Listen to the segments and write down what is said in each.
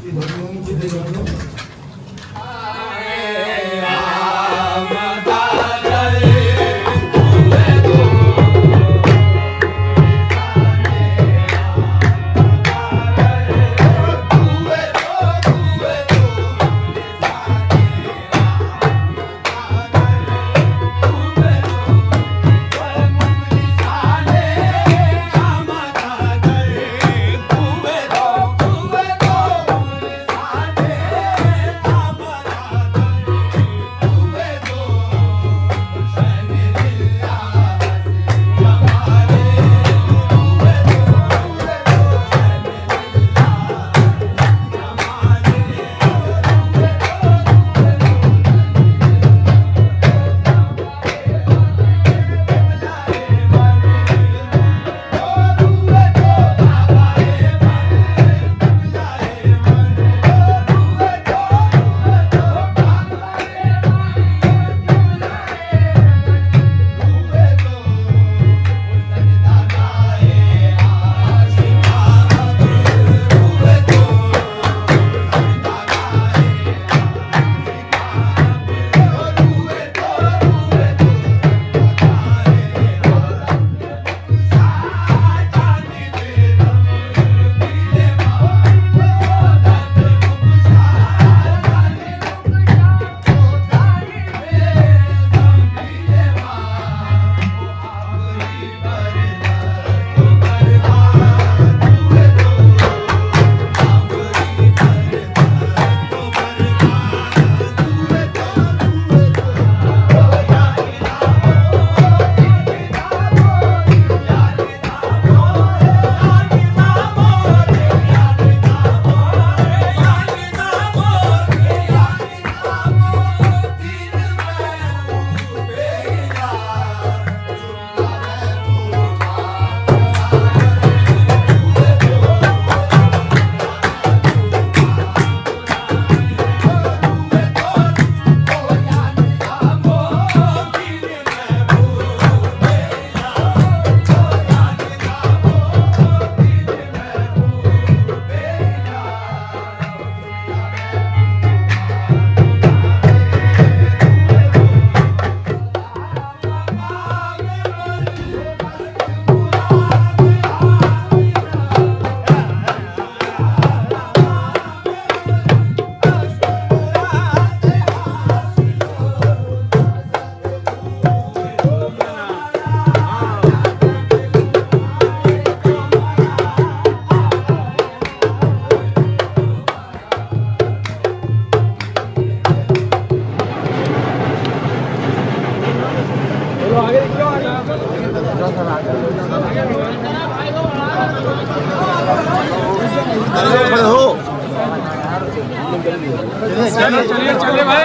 चलिए चलिए भाई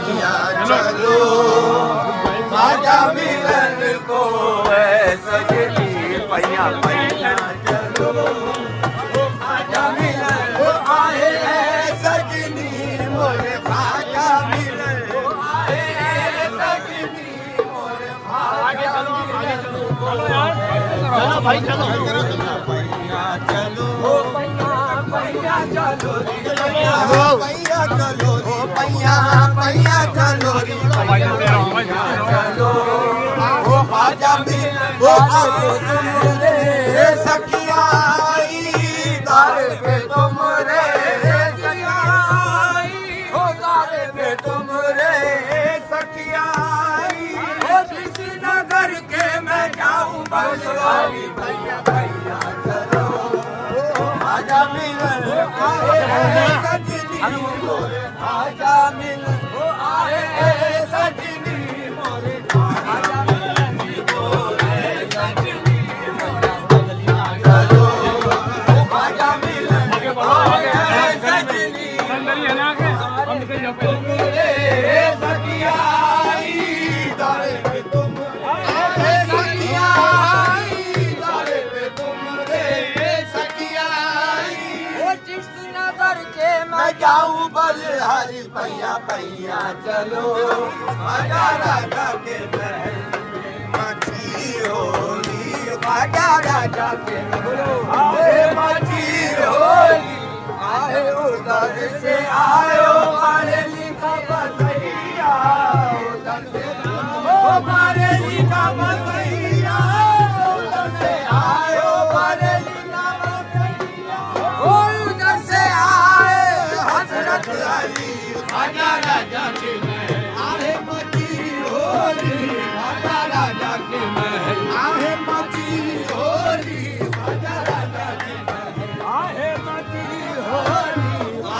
चलो आजा मिलन को सजनी पैया पैया चलो आजा मिलन को आए सजनी मोरे आजा मिलन को आए सजनी मोरे आजा चलो भाई चलो पैया चलो पैया चलो पैया चलो पैया पैया चलो चलो वो आजा वो आओ तुम रे सखिया दार पे तुम रे सखिया हो दार पे तुम रे सखिया हो किसी नगर के मैं जाऊं बलवारी भैया भैया चलो आजा मिलन आए सजनी मोरे आजा मिलन आए सजनी मोरे आजा मिलन मोरे सजनी मोरे चलो आजा मिलन आए सजनी मोरे सखिया दारे पे तुम आए सखिया दारे पे तुम रे सखिया नगर के मैं जाऊं बलहारी पैया पैया चलो आजा राजा के महल मची होली आजा राजा के आए मची होली आए उधर से आयो बरेली का बसैया, उधर से बरेली का बसैया, उधर से आयो बरेली का बसैया, उधर से आए हजरत अली ख्वाजा राजा के महल, आहे मची होली ख्वाजा राजा के महल, आहे मची होली ख्वाजा राजा के महल, आहे मची होली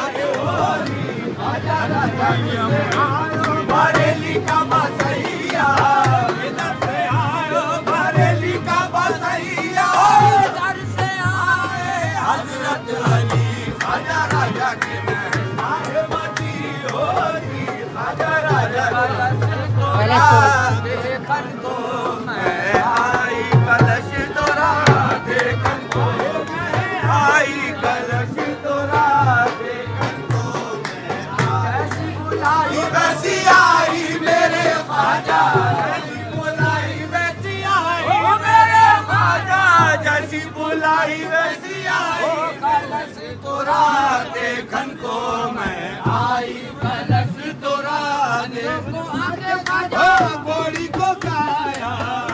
ख्वाजा राजा के महल, बरेली का बसैया, इधर से आयो बरेली का बसैया, इधर से आए हजरत अली ख्वाजा राजा के महल, आहे मची होली ख्वाजा राजा के महल, देखन को मैं आई कलश तोरा, देखन को मैं आई कलश तोरा, देखन को मैं जैसी बुलाई वैसी आई मेरे ख्वाजा, जैसी बुलाई वैसी आई मेरे ख्वाजा, जैसी बुलाई वैसी आई कलश तोरा, देखन को मैं आई कलश तोरा, देखो आगे ख्वाजा घोड़ी को गाया,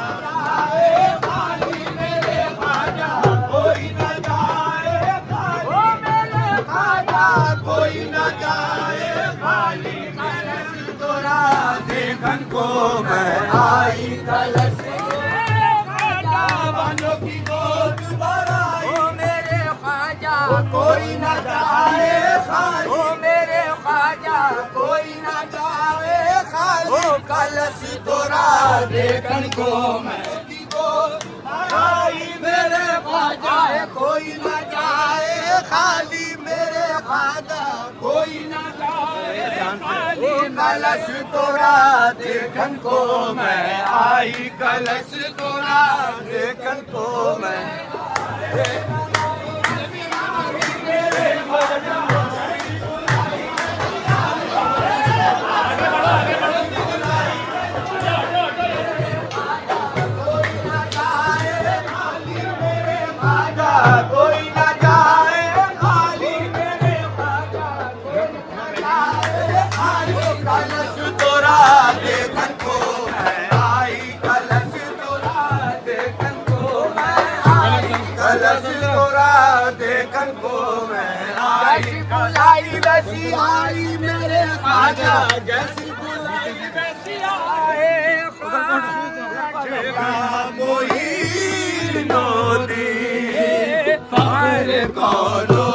खाली मेरे ख्वाजा कोई न जाए खाली, ओ मेरे ख्वाजा कोई न जाए खाली, कलश तोरा देखन को मैं आई कलश ख्वाजा, बानों की गोद भराई, ओ मेरे ख्वाजा कोई न जाए खाली, ओ मेरे ख्वाजा कोई न जाए खाली, कलश तोरा देखन को मैं आई मेरे ख्वाजा कोई न जाए खाली, मेरे ख्वाजा कोई न जाए खाली, कलश तोरा देखन को मैं आई कलश तोरा देखन को मैं कोई न जाए खाली, मेरे ख्वाजा कोई न जाए खाली, कलश तोरा देखन को मैं आई कलश तोरा देखन को मैं आई कलश तोरा देखन को मैं आई, जैसी बुलाई वैसी आई मेरे ख्वाजा, जैसी बुलाई वैसी आए ख्वाजा, कोई नोदी फायर करो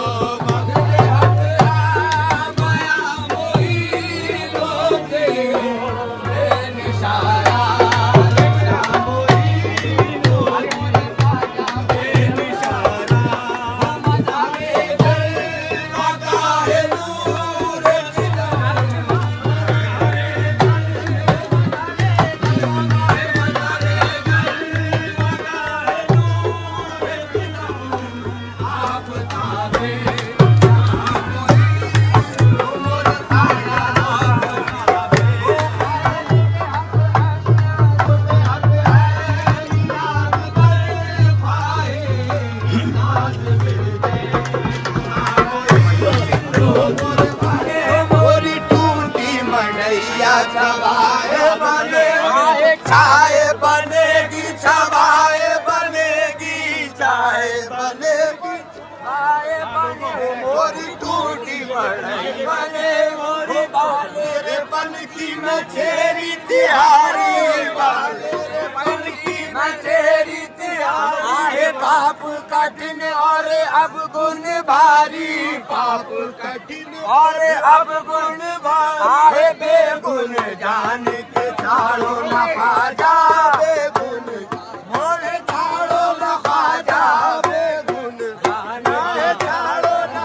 छवाए बने चाय बनेगी, छवाए बनेगी चाय बनेगी, चाय बने मोरी टूटी बड़ई बने, मोरी बाले रे बन की मैं छेरी तिहारी, बाले रे बन की मैं छेरी तिहारी, आहे पाप कठिन और अब गुण भारी, पाप कठिन और अब गुण भारी, आहे बेगुण जान के छाड़ो न ख्वाजा, बेगुण मोरे छाड़ो न ख्वाजा, बेगुण जान के छाड़ो न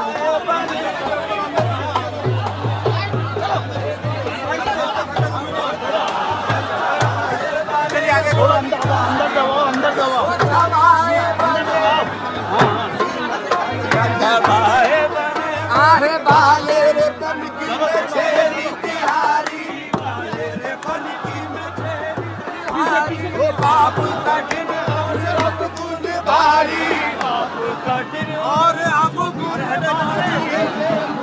अंदर दबो आहे बाले रे बन की मैं छेरी तिहारी, बाले रे बन की मैं छेरी तिहारी, ओ पाप कठिन और अब गुण भारी, पाप कठिन और अब गुण भारी।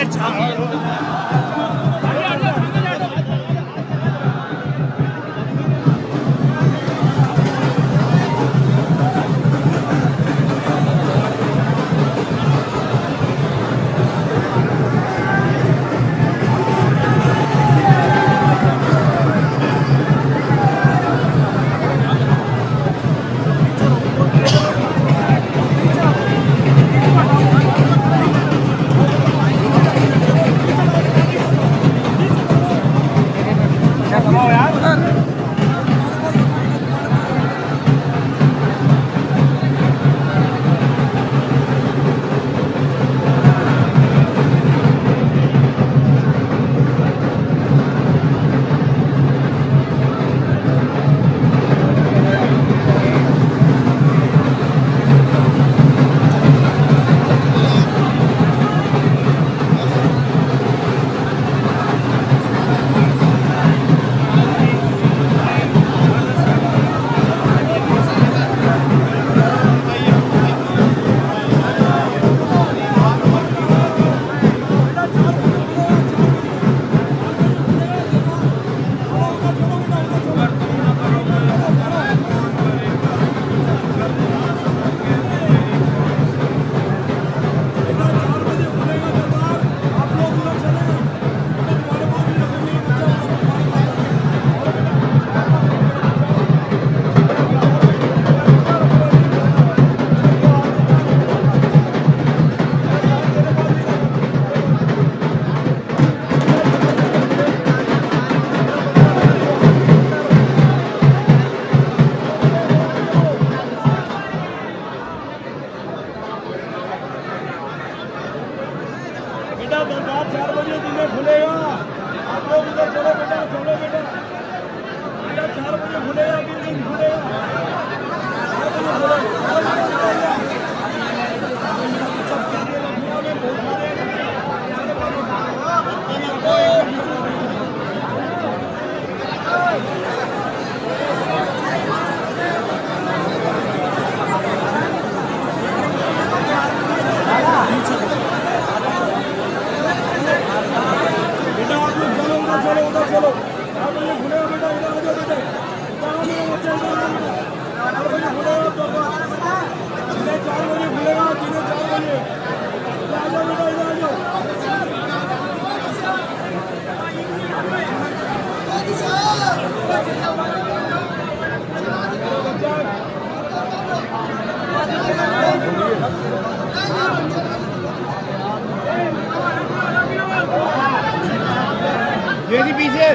ये जी पीछे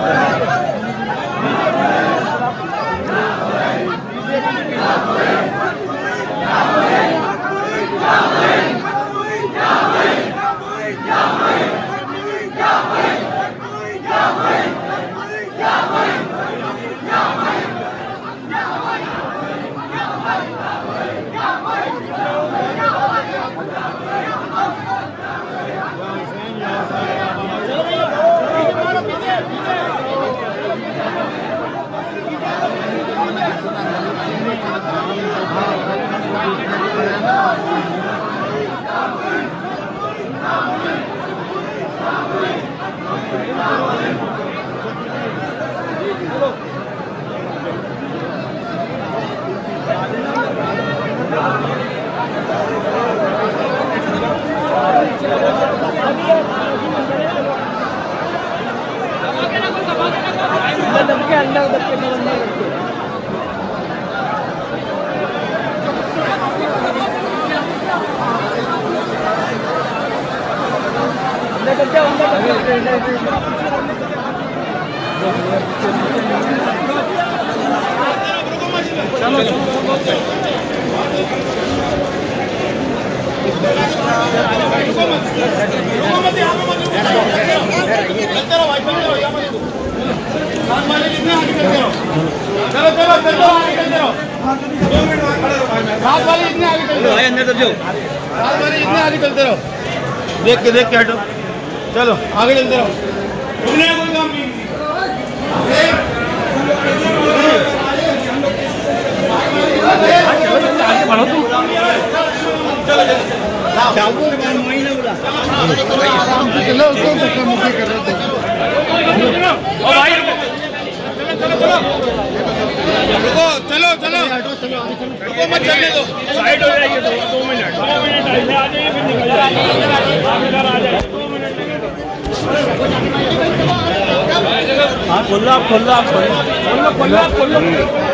देख के हटो, चलो आगे चलते रहो। कोई काम नहीं आगे बढ़ो तुम, चलो चलो। आराम से चलो, उसको धक्का मुक्की कर रहे थे। रुको, चलो चलो रुको, मत चलने दो, साइड हो जाइए 2 मिनट ऐसे आ जाइए, फिर निकल जाइए, आप इधर आ जाइए 2 मिनट लगे तो। हाँ खोल लो, आप खोल लो, आप खोल लो, खोल लो, खोल लो,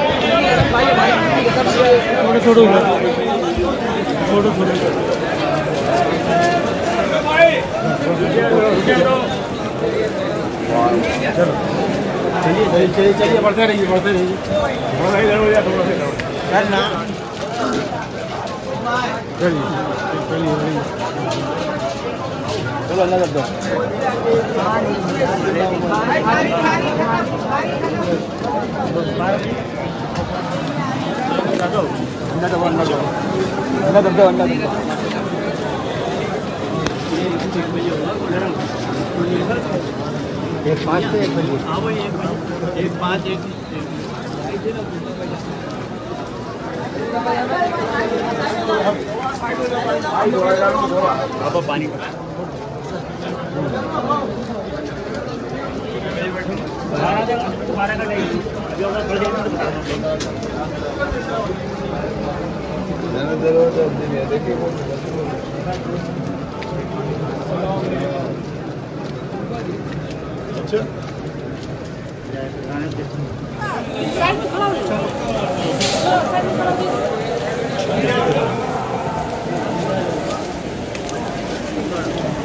छोड़ो छोड़ो छोड़ो चलो चलिए चलिए चलिए, बढ़ते रहिए बढ़ते रहिए, थोड़ा इधर हो जाए, थोड़ा सा करना, चलिए चलिए चलो, अल्लाह कर दो। एक 5 से 1 बजे, हाँ वही 1 5 1 पानी अच्छा